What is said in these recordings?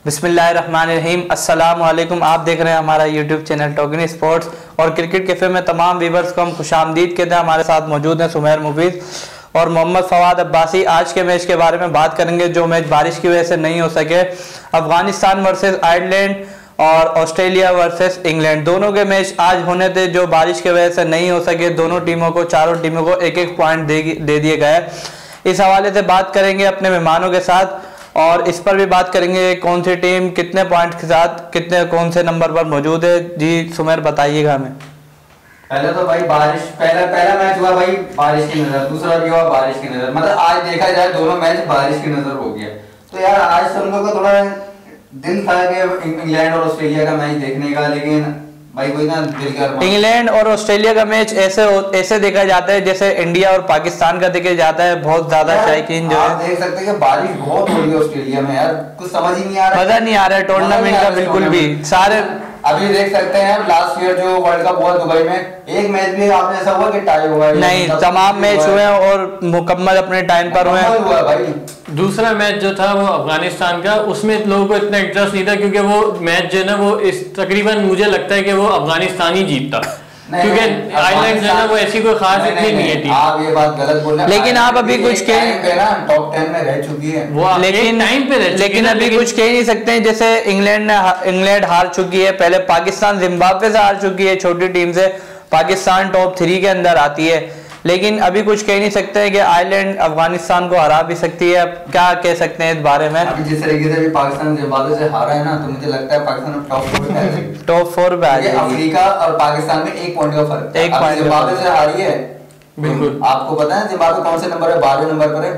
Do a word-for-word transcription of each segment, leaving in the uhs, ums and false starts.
बिस्मिल्लाहिर्रहमानिर्रहीम, अस्सलाम वालेकुम। आप देख रहे हैं हमारा यूट्यूब चैनल टॉकिंग स्पोर्ट्स और क्रिकेट कैफे में तमाम व्यूवर्स को हम खुशामदीद कहते हैं। हमारे साथ मौजूद हैं सुमेर मुफीद और मोहम्मद फवाद अब्बासी। आज के मैच के बारे में बात करेंगे जो मैच बारिश की वजह से नहीं हो सके। अफगानिस्तान वर्सेस आयरलैंड और ऑस्ट्रेलिया वर्सेस इंग्लैंड, दोनों के मैच आज होने थे जो बारिश की वजह से नहीं हो सके। दोनों टीमों को, चारों टीमों को एक एक पॉइंट दे दे दिए गए। इस हवाले से बात करेंगे अपने मेहमानों के साथ और इस पर भी बात करेंगे कौन सी टीम कितने पॉइंट के साथ कितने कौन से नंबर पर मौजूद है। जी सुमेर बताइएगा हमें। पहले तो भाई बारिश, पहला पहला मैच हुआ भाई बारिश की नजर, दूसरा भी हुआ बारिश की नजर। मतलब आज देखा जाए दोनों मैच बारिश की नजर हो गया। तो यार आज हम लोग को थोड़ा दिन था कि इंग्लैंड और ऑस्ट्रेलिया का मैच देखने का, लेकिन भाई कोई ना दिल कर। इंग्लैंड और ऑस्ट्रेलिया का मैच ऐसे ऐसे देखा जाता है जैसे इंडिया और पाकिस्तान का देखा जाता है। बहुत ज्यादा शायकीन जो है देख सकते हैं कि बारिश बहुत हो रही है ऑस्ट्रेलिया में। यार कुछ समझ ही नहीं आ रहा, मजा नहीं आ रहा है टूर्नामेंट का बिल्कुल भी। सारे अभी देख सकते हैं लास्ट ईयर जो वर्ल्ड कप हुआ दुबई में, एक मैच भी आपने ऐसा हुआ कि टाई हुआ नहीं, तमाम मैच हुए और मुकम्मल अपने टाइम पर हुए हुआ भाई। दूसरा मैच जो था वो अफगानिस्तान का, उसमें लोगों को इतना इंटरेस्ट नहीं था क्योंकि वो मैच जो है ना वो इस तकरीबन मुझे लगता है कि वो अफगानिस्तान ही जीतता, क्योंकि आयरलैंड जो है ना वो ऐसी कोई खास इतनी नहीं है टीम। आप ये बात गलत बोल रहे हैं। लेकिन आप अभी कुछ कह ना टॉप टेन में रह चुकी है वो, लेकिन टाइम पे रह लेकिन अभी कुछ कह नहीं सकते हैं। जैसे इंग्लैंड ने इंग्लैंड हार चुकी है, पहले पाकिस्तान जिम्बाब्वे से हार चुकी है, छोटी टीम से। पाकिस्तान टॉप थ्री के अंदर आती है, लेकिन अभी कुछ कह नहीं सकते हैं कि आयरलैंड अफगानिस्तान को हरा भी सकती है। अब क्या कह सकते हैं इस बारे में? अभी जिस तरीके से भी पाकिस्तान जिम्बाब्वे से हारा है ना, तो मुझे लगता है पाकिस्तान टॉप फोर पे आ जाएगी। टॉप फोर पे आ जाएगी। अफ्रीका और पाकिस्तान में एक पॉइंट का फर्क है। एक पॉइंट जिम्बाब्वे से हारी है बिल्कुल। आपको पता है जिम्बाब्वे कौन से नंबर है? बारहवें नंबर पर है।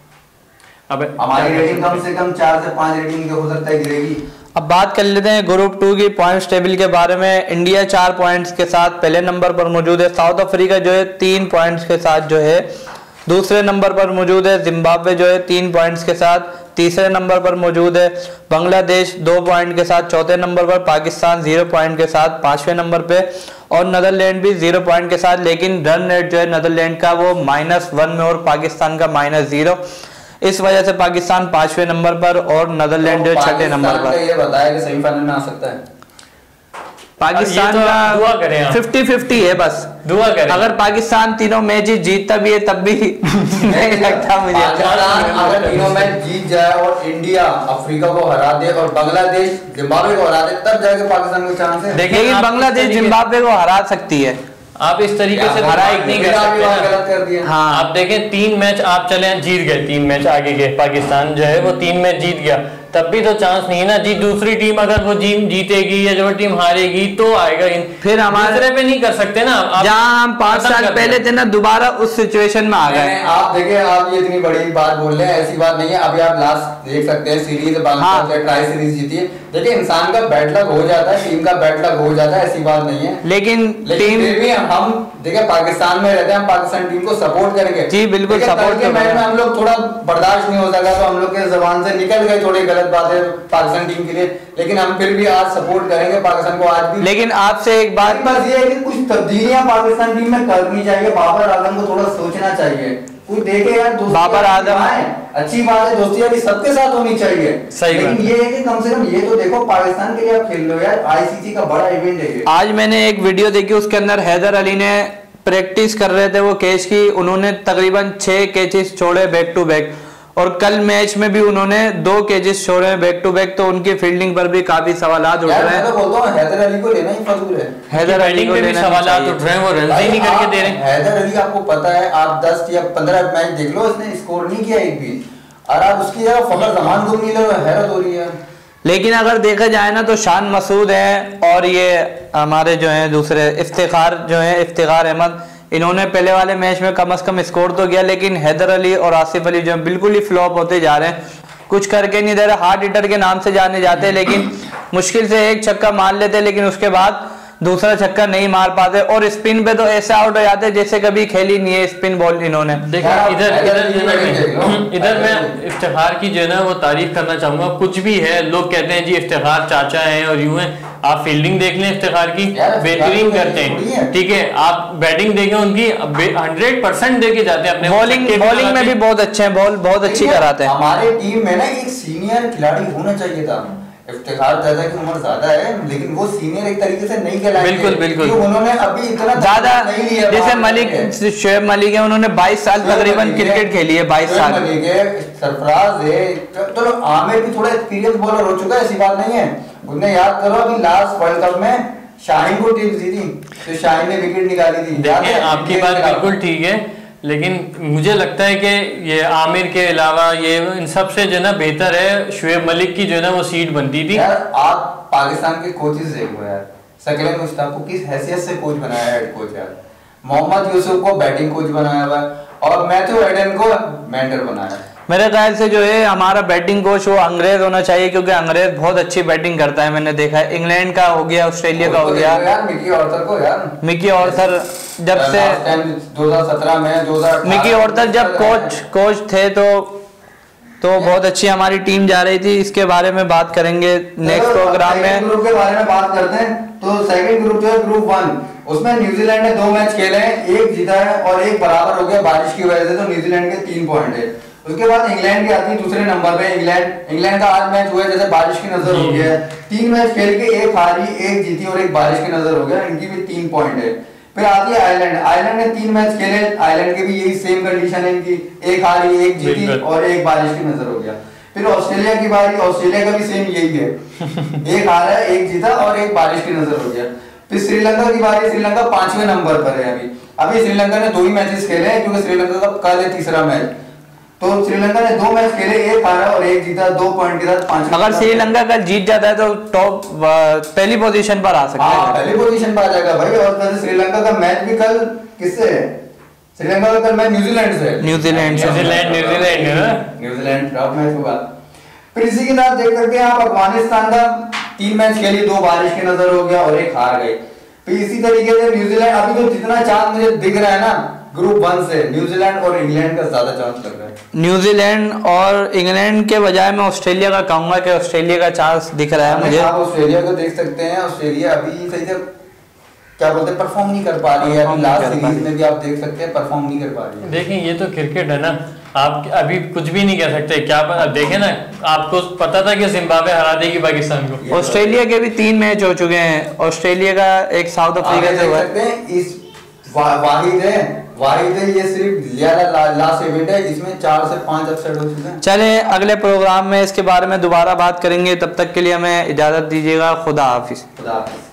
अब हमारी रेटिंग कम से कम चार से पांच रेटिंग हो सकता है गिरेगी। अब बात कर लेते हैं ग्रुप टू की पॉइंट्स टेबल के बारे में। इंडिया चार पॉइंट्स के साथ पहले नंबर पर मौजूद है। साउथ अफ्रीका जो है तीन पॉइंट्स के साथ जो है दूसरे नंबर पर मौजूद है। जिम्बाब्वे जो है तीन पॉइंट्स के साथ तीसरे नंबर पर मौजूद है। बांग्लादेश दो पॉइंट के साथ चौथे नंबर पर। पाकिस्तान जीरो पॉइंट के साथ पांचवें नंबर पे और नीदरलैंड भी जीरो पॉइंट के साथ, लेकिन रन रेट जो है नीदरलैंड का वो माइनस वन में और पाकिस्तान का माइनस जीरो। इस वजह से पाकिस्तान पांचवें नंबर पर और नीदरलैंड जो छठे नंबर पर। ये बताया कि सेमीफाइनल में आ सकता है पाकिस्तान तो का दुआ करें फिफ्टी फिफ्टी है, बस दुआ करें। अगर पाकिस्तान तीनों मैच जीतता भी है तब भी नहीं लगता मुझे। पाकिस्तान अगर तीनों मैच जीत जाए और इंडिया अफ्रीका को हरा दे और बांग्लादेश जिम्बाब्वे को हरा दे, तब जाके पाकिस्तान को चांस है। लेकिन बांग्लादेश जिम्बाब्वे को हरा सकती है। आप इस तरीके से हराई नहीं कर सकते। हाँ, आप देखें तीन मैच आप चले जीत गए, तीन मैच आगे गए, पाकिस्तान जो है वो तीन मैच जीत गया, तब भी तो चांस नहीं है ना जी। दूसरी टीम अगर वो जीत जीतेगी या जो टीम हारेगी तो आएगा। फिर हमारे पे नहीं कर सकते ना। जहाँ हम पांच साल पहले थे ना, दोबारा उस सिचुएशन में आ गए। आप देखिए, आप ये इतनी बड़ी बात बोल रहे हैं, ऐसी बात नहीं है। अभी आप लास्ट देख सकते हैं सीरीज बांग्लादेश से ट्राई सीरीज जीती है। देखिए इंसान का बैड लक हो जाता है, टीम का बैड लक हो जाता है, ऐसी बात नहीं है। लेकिन टीम भी हम देखिए पाकिस्तान में रहते हैं, हम पाकिस्तान टीम को सपोर्ट करेंगे। जी बिल्कुल सपोर्ट के मैच में हम लोग थोड़ा बर्दाश्त नहीं हो सका तो हम लोग के जबान से निकल गए थोड़ी गलत बातें पाकिस्तान टीम के लिए, लेकिन हम फिर भी आज सपोर्ट करेंगे पाकिस्तान को आज भी। लेकिन आपसे एक बात बस ये है कि कुछ तब्दीलियां पाकिस्तान टीम में करनी चाहिए। बाबर आजम को थोड़ा सोचना चाहिए। कुछ देखे यार, बाबर आजम अच्छी बात है, दोस्ती यारी सबके साथ होनी चाहिए, लेकिन ये है कि कम से कम ये तो देखो पाकिस्तान के लिए आप खेल रहे हो यार, आईसीसी का बड़ा इवेंट है। आज मैंने एक वीडियो देखी, उसके अंदर हैदर अली ने प्रैक्टिस कर रहे थे वो कैच की। उन्होंने तकरीबन छह कैचेस छोड़े बैक टू बैक, और कल मैच में भी उन्होंने दो कैचेस छोड़े बैक टू बैक, तो उनकी फील्डिंग पर भी काफी सवालात उठ रहे हैं। मैं तो बोलता हूं हैदर अली को लेना ही फजूल है। हैदर अली को लेना सवालात उठ रहे हैं, वो रन ही नहीं करके दे रहे हैं। हैदर अली आपको पता है, आप दस या पंद्रह मैच देख लो, उसने स्कोर नहीं किया एक भी, और आप उसकी जगह फखर जमान को मिले, हैरत हो रही है। लेकिन अगर देखा जाए ना तो शान मसूद है और ये हमारे जो है दूसरे इफ्तिखार जो है इफ्तिखार अहमद, इन्होंने पहले वाले मैच में कम से कम स्कोर तो किया, लेकिन हैदर अली और आसिफ अली जो है बिल्कुल ही फ्लॉप होते जा रहे हैं। कुछ करके नहीं दे रहे। हार्ड हिटर के नाम से जाने जाते हैं, लेकिन मुश्किल से एक छक्का मार लेते, लेकिन उसके बाद दूसरा छक्का नहीं मार पाते और स्पिन पे तो ऐसे आउट हो जाते जैसे कभी खेली नहीं है स्पिन बॉल इन्होंने। देखो इधर इधर इधर मैं इफ्तिखार की जो है ना वो तारीफ करना चाहूंगा। कुछ भी है, लोग कहते हैं जी इफ्तिखार चाचा हैं और यूं हैं, आप फील्डिंग देख लें इफ्तिखार की, बेहतरीन करते हैं, ठीक है। आप बैटिंग देखें उनकी, हंड्रेड परसेंट दे के जाते हैं अपने। बॉलिंग बॉलिंग में भी बहुत अच्छे हैं, बॉल बहुत अच्छी कराते हैं। हमारे टीम में ना एक सीनियर खिलाड़ी होना चाहिए था, इफ्तिखार दादा की उम्र ज्यादा है, लेकिन वो सीनियर एक तरीके से नहीं कहलाएंगे। बिल्कुल बिल्कुल, उन्होंने अभी इतना ज्यादा नहीं लिया। जैसे मलिक, शोएब मलिक है, उन्होंने बाईस साल तकरीबन क्रिकेट खेली है, बाईस साल। मलिक है, सरफराज है, चलो आमिर भी थोड़ा एक्सपीरियंस बॉलर हो चुका है, ऐसी बात नहीं है। उन्हें याद करो अभी लास्ट वर्ल्ड कप में शाहीन को टीम जीती तो शाहीन ने विकेट निकाली थी। देखिए आपकी बात बिल्कुल ठीक है, लेकिन मुझे लगता है कि ये आमिर के अलावा ये इन सबसे जो है ना बेहतर है शोएब मलिक की जो है ना वो सीट बनती थी। यार आप पाकिस्तान के कोचेस देखो यार, शकील मुश्ताक को किस हैसियत से कोच बनाया है हेड कोच यार, मोहम्मद यूसुफ को बैटिंग कोच बनाया हुआ और मैथ्यू हेडन को मेंटर बनाया। मेरे ख्याल से जो है हमारा बैटिंग कोच वो अंग्रेज होना चाहिए, क्योंकि अंग्रेज बहुत अच्छी बैटिंग करता है, मैंने देखा है। इंग्लैंड का हो गया, ऑस्ट्रेलिया का हो गया यार, मिकी ऑर्थर को यार, मिकी ऑर्थर जब से दो हज़ार सत्रह में दो हज़ार मिकी ऑर्थर जब कोच कोच थे तो तो बहुत अच्छी हमारी टीम जा रही थी। इसके बारे में बात करेंगे नेक्स्ट प्रोग्राम में। ग्रुप के बारे में बात करते हैं तो सेकंड ग्रुप जो है ग्रुप वन, उसमें न्यूजीलैंड ने दो मैच खेले हैं, एक जीता है और एक बराबर हो गया बारिश की वजह से, तो न्यूजीलैंड के तीन पॉइंट है। उसके बाद इंग्लैंड की आती है दूसरे नंबर पे। इंग्लैंड इंग्लैंड का आज मैच हुआ है, जैसे बारिश की नजर हो गया है, तीन मैच खेल के एक हारी एक जीती और एक बारिश की नजर हो गया, इनकी भी तीन पॉइंट है। फिर आती है आयरलैंड, आयरलैंड ने तीन मैच खेले, आयरलैंड के भी यही सेम कंडीशन है इनकी, एक हारी एक जीती और एक बारिश की नजर हो गया। फिर ऑस्ट्रेलिया की बारी, ऑस्ट्रेलिया का भी सेम यही है, एक हारा एक जीता और एक बारिश की नजर हो गया। फिर श्रीलंका की बारी, श्रीलंका पांचवें नंबर पर है अभी अभी श्रीलंका ने दो ही मैचेस खेले हैं, क्योंकि श्रीलंका का कल है तीसरा मैच, तो श्रीलंका ने दो मैच खेले, एक हारा और एक जीता, दो पॉइंट के साथ पांच। अगर श्रीलंका कल जीत जाता है तो टॉप पहली पोजीशन पर आ सकता है, पहली पोजीशन पर आ जाएगा भाई। और श्रीलंका का मैच भी कल किससे है? श्रीलंका का कल मैच न्यूजीलैंड से, New Zealand New Zealand New Zealand New Zealand top match होगा। फिर इसी के साथ देख सकते हैं आप अफगानिस्तान का तीन मैच खेली, दो बारिश की नजर हो गया और एक हार गई। फिर इसी तरीके से न्यूजीलैंड, अभी तो जितना चांस मुझे दिख रहा है ना ग्रुप वन से, न्यूजीलैंड और इंग्लैंड का ज्यादा चांस लग रहा है। न्यूजीलैंड और इंग्लैंड के बजाय मैं ऑस्ट्रेलिया का कहूंगा कि ऑस्ट्रेलिया का चांस दिख रहा है मुझे। आप ऑस्ट्रेलिया को देख सकते हैं, ऑस्ट्रेलिया अभी सही से क्या बोलते हैं परफॉर्म नहीं कर पा रही है, अभी लास्ट सीरीज में भी आप देख सकते हैं परफॉर्म नहीं कर पा रही है। देखिए ये तो क्रिकेट है ना, आप अभी कुछ भी नहीं कह सकते, क्या पता। देखे ना, आपको पता था कि जिम्बाब्वे हरा देगी पाकिस्तान को। ऑस्ट्रेलिया के भी तीन मैच हो चुके हैं, ऑस्ट्रेलिया का एक साउथ अफ्रीका से हुआ है। इस वाहिद है वाहिद है ये सिर्फ लास्ट इवेंट है, इसमें चार से पांच अपसेट हो चुके हैं। चले अगले प्रोग्राम में इसके बारे में दोबारा बात करेंगे, तब तक के लिए हमें इजाजत दीजिएगा। खुदा हाफिज। खुदा हाफिज।